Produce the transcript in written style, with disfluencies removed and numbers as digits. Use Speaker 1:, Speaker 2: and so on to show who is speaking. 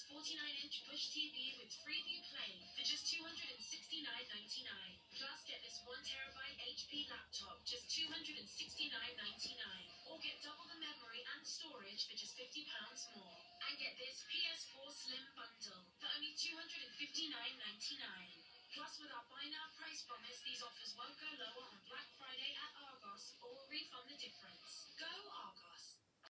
Speaker 1: 49-inch Push TV with Freeview Play for just $269.99. Plus, get this 1TB HP laptop just $269.99. Or get double the memory and storage for just £50 more. And get this PS4 Slim bundle for only $259.99. Plus, with our buy now price promise, these offers won't go lower on Black Friday at Argos or we'll refund the difference. Go